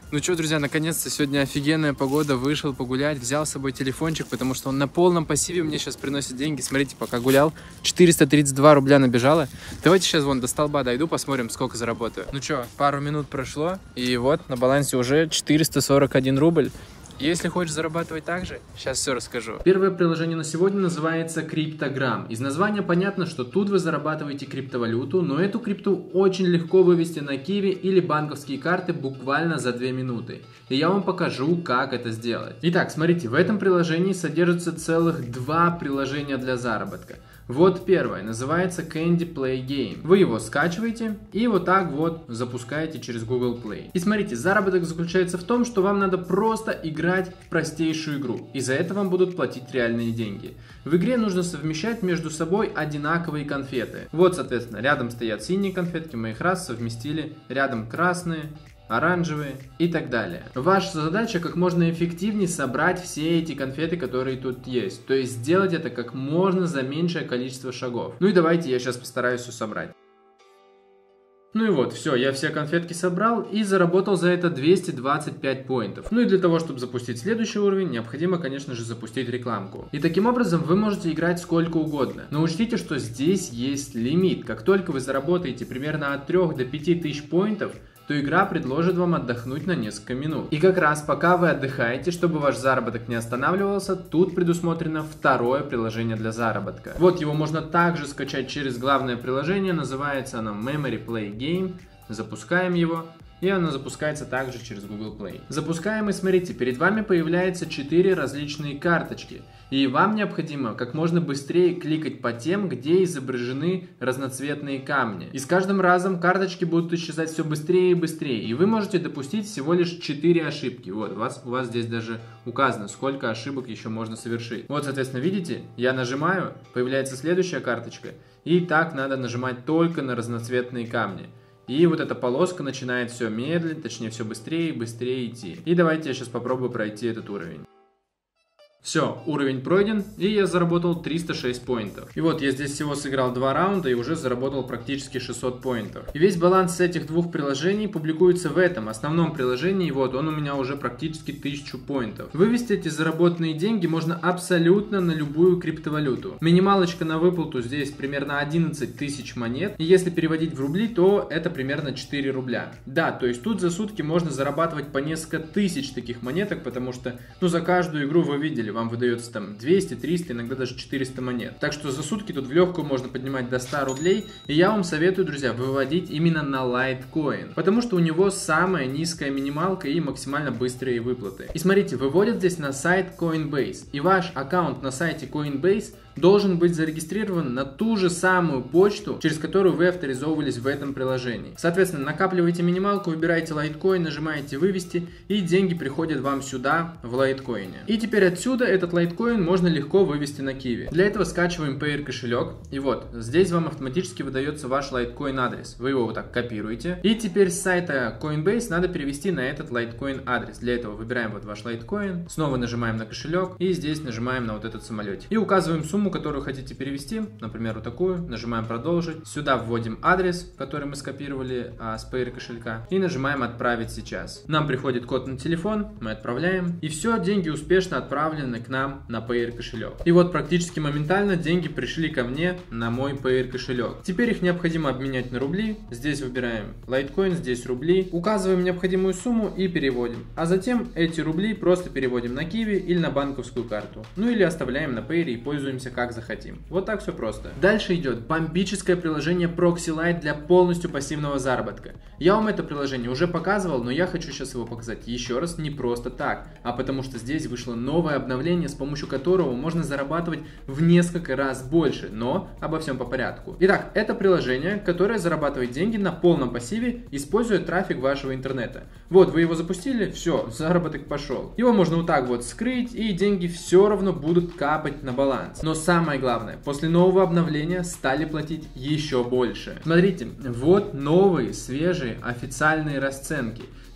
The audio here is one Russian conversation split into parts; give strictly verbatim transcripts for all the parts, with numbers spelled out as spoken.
Ну что, друзья, наконец-то сегодня офигенная погода, вышел погулять, взял с собой телефончик, потому что он на полном пассиве мне сейчас приносит деньги. Смотрите, пока гулял, четыреста тридцать два рубля набежало. Давайте сейчас вон до столба дойду, посмотрим, сколько заработаю. Ну что, пару минут прошло, и вот на балансе уже четыреста сорок один рубль. Если хочешь зарабатывать так же, сейчас все расскажу. Первое приложение на сегодня называется Криптограмм. Из названия понятно, что тут вы зарабатываете криптовалюту, но эту крипту очень легко вывести на Киви или банковские карты буквально за две минуты. И я вам покажу, как это сделать. Итак, смотрите, в этом приложении содержится целых два приложения для заработка. Вот первое, называется Candy Play Game. Вы его скачиваете и вот так вот запускаете через Google Play. И смотрите, заработок заключается в том, что вам надо просто играть в простейшую игру. И за это вам будут платить реальные деньги. В игре нужно совмещать между собой одинаковые конфеты. Вот, соответственно, рядом стоят синие конфетки, мы их раз совместили, рядом красные, оранжевые и так далее. Ваша задача как можно эффективнее собрать все эти конфеты, которые тут есть. То есть сделать это как можно за меньшее количество шагов. Ну и давайте я сейчас постараюсь все собрать. Ну и вот, все, я все конфетки собрал и заработал за это двести двадцать пять поинтов. Ну и для того, чтобы запустить следующий уровень, необходимо, конечно же, запустить рекламку. И таким образом вы можете играть сколько угодно. Но учтите, что здесь есть лимит. Как только вы заработаете примерно от трёх до пяти тысяч поинтов, то игра предложит вам отдохнуть на несколько минут. И как раз пока вы отдыхаете, чтобы ваш заработок не останавливался, тут предусмотрено второе приложение для заработка. Вот его можно также скачать через главное приложение, называется оно Memory Play Game. Запускаем его. И оно запускается также через Google Play. Запускаем и смотрите, перед вами появляется четыре различные карточки. И вам необходимо как можно быстрее кликать по тем, где изображены разноцветные камни. И с каждым разом карточки будут исчезать все быстрее и быстрее. И вы можете допустить всего лишь четыре ошибки. Вот, у вас, у вас здесь даже указано, сколько ошибок еще можно совершить. Вот, соответственно, видите, я нажимаю, появляется следующая карточка. И так надо нажимать только на разноцветные камни. И вот эта полоска начинает все медленно, точнее все быстрее и быстрее идти. И давайте я сейчас попробую пройти этот уровень. Все, уровень пройден, и я заработал триста шесть поинтов. И вот я здесь всего сыграл два раунда и уже заработал практически шестьсот поинтов. И весь баланс этих двух приложений публикуется в этом основном приложении, вот он у меня уже практически тысячу поинтов. Вывести эти заработанные деньги можно абсолютно на любую криптовалюту. Минималочка на выплату здесь примерно одиннадцать тысяч монет, и если переводить в рубли, то это примерно четыре рубля. Да, то есть тут за сутки можно зарабатывать по несколько тысяч таких монеток, потому что, ну, за каждую игру вы видели, вам выдается там двести, триста, иногда даже четыреста монет. Так что за сутки тут в легкую можно поднимать до ста рублей. И я вам советую, друзья, выводить именно на Litecoin, потому что у него самая низкая минималка и максимально быстрые выплаты. И смотрите, выводят здесь на сайт Coinbase. И ваш аккаунт на сайте Coinbase должен быть зарегистрирован на ту же самую почту, через которую вы авторизовывались в этом приложении. Соответственно, накапливаете минималку, выбираете Litecoin, нажимаете вывести, и деньги приходят вам сюда, в Litecoin. И теперь отсюда этот Litecoin можно легко вывести на Kiwi. Для этого скачиваем Payeer кошелек, и вот, здесь вам автоматически выдается ваш Litecoin адрес. Вы его вот так копируете, и теперь с сайта Coinbase надо перевести на этот Litecoin адрес. Для этого выбираем вот ваш Litecoin, снова нажимаем на кошелек, и здесь нажимаем на вот этот самолетик. И указываем сумму, которую хотите перевести, например, вот такую, нажимаем продолжить, сюда вводим адрес, который мы скопировали а, с Payeer кошелька, и нажимаем отправить сейчас. Нам приходит код на телефон, мы отправляем, и все, деньги успешно отправлены к нам на Payeer кошелек. И вот практически моментально деньги пришли ко мне на мой Payeer кошелек. Теперь их необходимо обменять на рубли, здесь выбираем Litecoin, здесь рубли, указываем необходимую сумму и переводим, а затем эти рубли просто переводим на Kiwi или на банковскую карту, ну или оставляем на Payeer и пользуемся как захотим. Вот так все просто. Дальше идет бомбическое приложение ProxyLite для полностью пассивного заработка. Я вам это приложение уже показывал, но я хочу сейчас его показать еще раз не просто так, а потому что здесь вышло новое обновление, с помощью которого можно зарабатывать в несколько раз больше, но обо всем по порядку. Итак, это приложение, которое зарабатывает деньги на полном пассиве, используя трафик вашего интернета. Вот, вы его запустили, все, заработок пошел. Его можно вот так вот скрыть, и деньги все равно будут капать на баланс. Но самое главное, после нового обновления стали платить еще больше. Смотрите, вот новые, свежие, официальные расценки.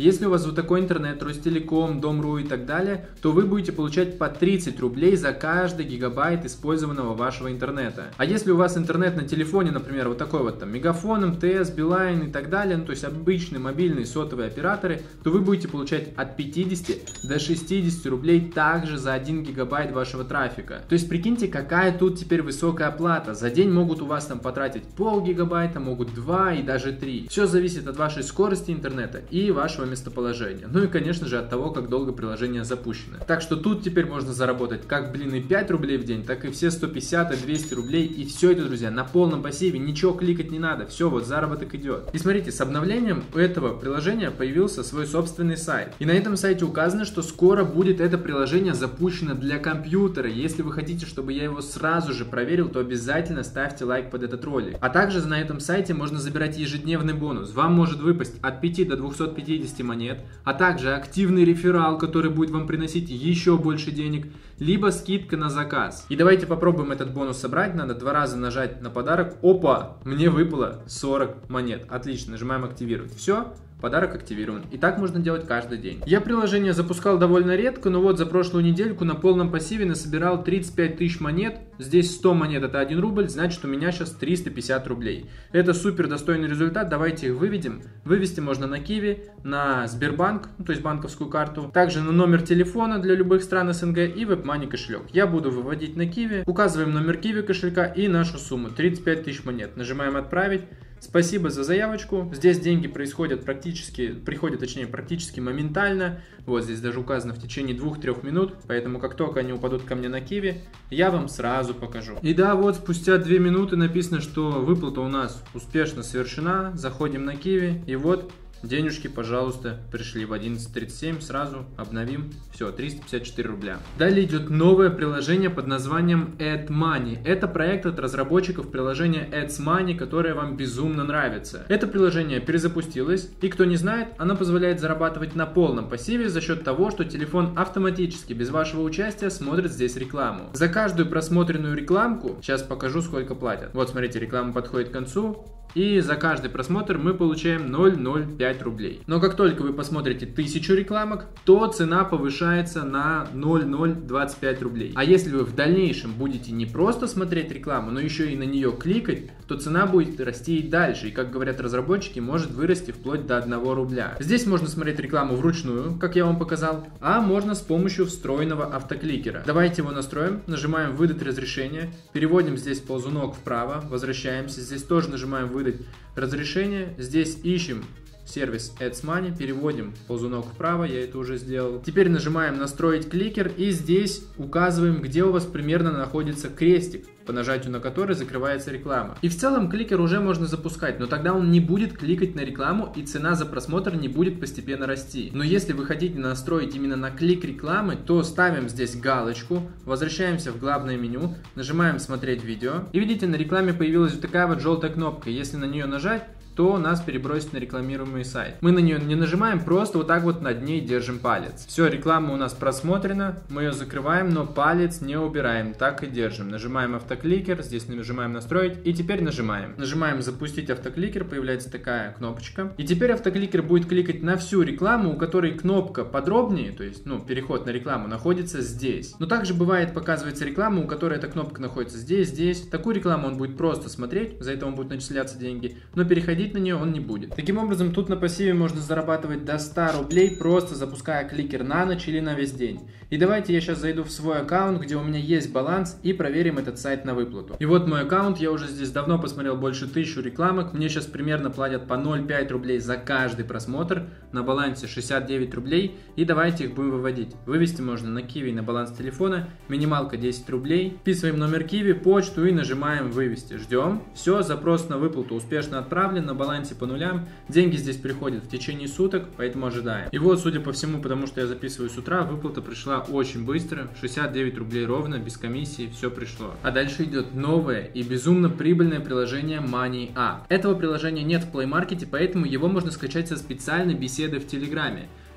Если у вас вот такой интернет, Ростелеком, Дом.ру и так далее, то вы будете получать по тридцать рублей за каждый гигабайт использованного вашего интернета. А если у вас интернет на телефоне, например, вот такой вот там Мегафон, МТС, Билайн и так далее, ну, то есть обычные мобильные сотовые операторы, то вы будете получать от пятидесяти до шестидесяти рублей также за один гигабайт вашего трафика. То есть прикиньте, какая тут теперь высокая оплата. За день могут у вас там потратить пол гигабайта, могут два и даже три. Все зависит от вашей скорости интернета и вашего местоположения. Ну и конечно же от того, как долго приложение запущено. Так что тут теперь можно заработать как, блин, и пять рублей в день, так и все сто пятьдесят и двести рублей. И все это, друзья, на полном пассиве, ничего кликать не надо. Все, вот заработок идет. И смотрите, с обновлением у этого приложения появился свой собственный сайт. И на этом сайте указано, что скоро будет это приложение запущено для компьютера. Если вы хотите, чтобы я его сразу же проверил, то обязательно ставьте лайк под этот ролик. А также на этом сайте можно забирать ежедневный бонус. Вам может выпасть от пяти до двухсот пятидесяти монет, а также активный реферал, который будет вам приносить еще больше денег, либо скидка на заказ. И давайте попробуем этот бонус собрать. Надо два раза нажать на подарок. Опа! Мне выпало сорок монет. Отлично, нажимаем активировать. Все. Подарок активирован. И так можно делать каждый день. Я приложение запускал довольно редко, но вот за прошлую недельку на полном пассиве насобирал тридцать пять тысяч монет. Здесь сто монет это один рубль, значит у меня сейчас триста пятьдесят рублей. Это супер достойный результат, давайте их выведем. Вывести можно на Киви, на Сбербанк, ну, то есть банковскую карту, также на номер телефона для любых стран СНГ и WebMoney кошелек. Я буду выводить на Киви, указываем номер Киви кошелька и нашу сумму тридцать пять тысяч монет. Нажимаем отправить. Спасибо за заявочку. Здесь деньги происходят практически, приходят точнее практически моментально. Вот здесь даже указано в течение двух-трёх минут. Поэтому как только они упадут ко мне на Киви, я вам сразу покажу. И да, вот спустя две минуты написано, что выплата у нас успешно совершена. Заходим на Киви и вот денежки, пожалуйста, пришли в одиннадцать тридцать семь, сразу обновим, все, триста пятьдесят четыре рубля. Далее идет новое приложение под названием AdMoney. Это проект от разработчиков приложения AdMoney, которое вам безумно нравится. Это приложение перезапустилось, и кто не знает, оно позволяет зарабатывать на полном пассиве за счет того, что телефон автоматически, без вашего участия, смотрит здесь рекламу. За каждую просмотренную рекламку, сейчас покажу, сколько платят. Вот, смотрите, реклама подходит к концу. И за каждый просмотр мы получаем ноль целых ноль пять рублей. Но как только вы посмотрите тысячу рекламок, то цена повышается на ноль целых ноль двадцать пять рублей. А если вы в дальнейшем будете не просто смотреть рекламу, но еще и на нее кликать, то цена будет расти и дальше. И, как говорят разработчики, может вырасти вплоть до одного рубля. Здесь можно смотреть рекламу вручную, как я вам показал, а можно с помощью встроенного автокликера. Давайте его настроим. Нажимаем «Выдать разрешение». Переводим здесь ползунок вправо. Возвращаемся. Здесь тоже нажимаем «Выдать разрешение». Здесь ищем сервис AdMoney, переводим ползунок вправо, я это уже сделал. Теперь нажимаем «Настроить кликер» и здесь указываем, где у вас примерно находится крестик, по нажатию на который закрывается реклама. И в целом кликер уже можно запускать, но тогда он не будет кликать на рекламу и цена за просмотр не будет постепенно расти. Но если вы хотите настроить именно на клик рекламы, то ставим здесь галочку, возвращаемся в главное меню, нажимаем «Смотреть видео». И видите, на рекламе появилась вот такая вот желтая кнопка. Если на нее нажать, то нас перебросит на рекламируемый сайт. Мы на нее не нажимаем, просто вот так вот над ней держим палец. Все, реклама у нас просмотрена, мы ее закрываем, но палец не убираем, так и держим. Нажимаем автокликер, здесь нажимаем настроить и теперь нажимаем. Нажимаем запустить автокликер, появляется такая кнопочка. И теперь автокликер будет кликать на всю рекламу, у которой кнопка подробнее, то есть, ну, переход на рекламу находится здесь. Но также бывает показывается реклама, у которой эта кнопка находится здесь, здесь. Такую рекламу он будет просто смотреть, за это он будет начисляться деньги, но переходить на нее он не будет. Таким образом, тут на пассиве можно зарабатывать до ста рублей, просто запуская кликер на ночь или на весь день. И давайте я сейчас зайду в свой аккаунт, где у меня есть баланс, и проверим этот сайт на выплату. И вот мой аккаунт, я уже здесь давно посмотрел больше тысячи рекламок, мне сейчас примерно платят по ноль целых пять рублей за каждый просмотр, на балансе шестьдесят девять рублей, и давайте их будем выводить. Вывести можно на Киви, на баланс телефона, минималка десять рублей, вписываем номер Киви, почту и нажимаем «Вывести». Ждем. Все, запрос на выплату успешно отправлен, на балансе по нулям, деньги здесь приходят в течение суток, поэтому ожидаем. И вот, судя по всему, потому что я записываю с утра, выплата пришла очень быстро, шестьдесят девять рублей ровно, без комиссии, все пришло. А дальше идет новое и безумно прибыльное приложение MoneyA. Этого приложения нет в Play Market, поэтому его можно скачать со специальной беседы в Телеграме.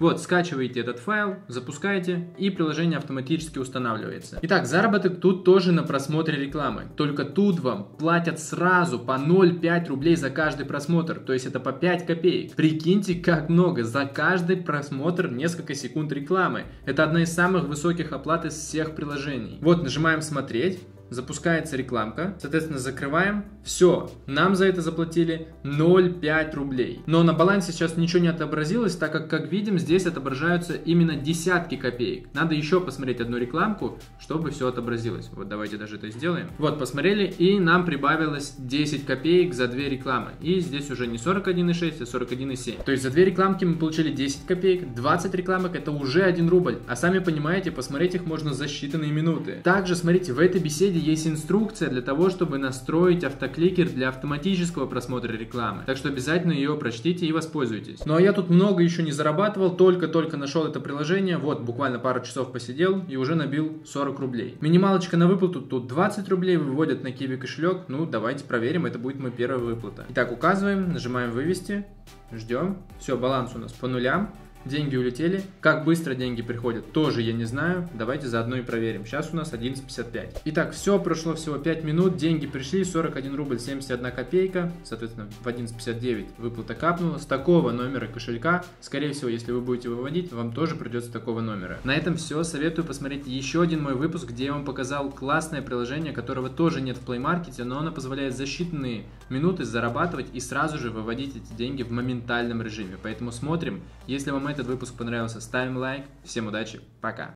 Вот, скачиваете этот файл, запускаете, и приложение автоматически устанавливается. Итак, заработок тут тоже на просмотре рекламы. Только тут вам платят сразу по ноль целых пять рублей за каждый просмотр. То есть это по пять копеек. Прикиньте, как много. За каждый просмотр несколько секунд рекламы. Это одна из самых высоких оплат из всех приложений. Вот, нажимаем «Смотреть». Запускается рекламка, соответственно, закрываем. Все, нам за это заплатили ноль целых пять рублей. Но на балансе сейчас ничего не отобразилось, так как, как видим, здесь отображаются именно десятки копеек. Надо еще посмотреть одну рекламку, чтобы все отобразилось. Вот давайте даже это сделаем. Вот, посмотрели, и нам прибавилось десять копеек за две рекламы. И здесь уже не сорок один и шесть, а сорок один и семь. То есть за две рекламки мы получили десять копеек, двадцать рекламок это уже один рубль. А сами понимаете, посмотреть их можно за считанные минуты. Также, смотрите, в этой беседе есть инструкция для того, чтобы настроить автокликер для автоматического просмотра рекламы. Так что обязательно ее прочтите и воспользуйтесь. Ну а я тут много еще не зарабатывал, только-только нашел это приложение. Вот, буквально пару часов посидел и уже набил сорок рублей. Минималочка на выплату тут двадцать рублей, выводят на Kiwi кошелек. Ну, давайте проверим, это будет моя первая выплата. Итак, указываем, нажимаем «Вывести», ждем. Все, баланс у нас по нулям. Деньги улетели. Как быстро деньги приходят, тоже я не знаю. Давайте заодно и проверим. Сейчас у нас одиннадцать пятьдесят пять. Итак, все, прошло всего пять минут. Деньги пришли, сорок один рубль семьдесят одна копейка. Соответственно, в одиннадцать пятьдесят девять выплата капнула. С такого номера кошелька, скорее всего, если вы будете выводить, вам тоже придется с такого номера. На этом все. Советую посмотреть еще один мой выпуск, где я вам показал классное приложение, которого тоже нет в Play Market, но оно позволяет за считанные минуты зарабатывать и сразу же выводить эти деньги в моментальном режиме. Поэтому смотрим. Если вам этот выпуск понравился, ставим лайк. Всем удачи, пока!